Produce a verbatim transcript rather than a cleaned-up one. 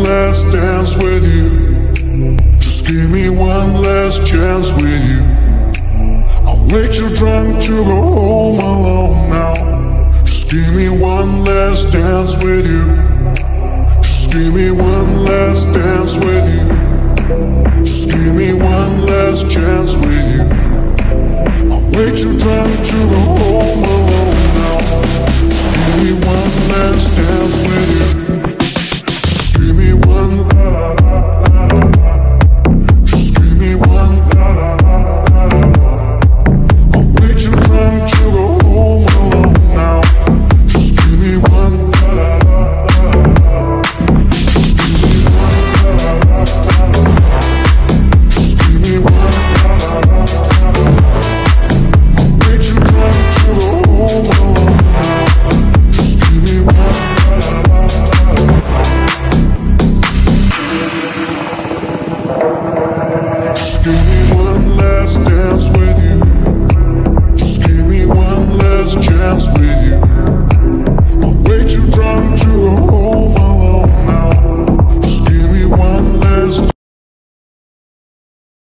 one last dance with you. Just give me one last chance with you. I'll wait you drunk to go home alone now. Just give me one last dance with you. Just give me one last dance with you. Just give me one last chance with you. I'll wait you drunk to